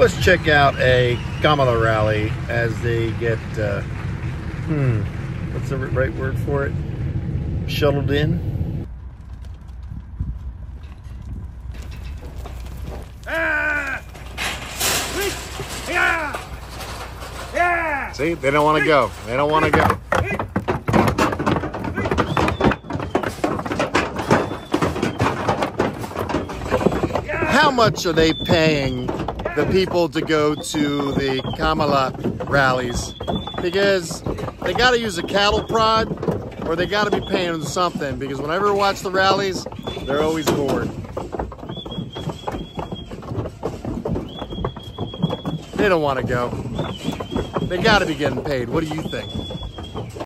Let's check out a Kamala rally as they get, what's the right word for it? Shuttled in. See, they don't want to go. They don't want to go. How much are they paying the people to go to the Kamala rallies? Because they got to use a cattle prod, or they got to be paying them something. Because whenever I watch the rallies, they're always bored. They don't want to go. They got to be getting paid. What do you think?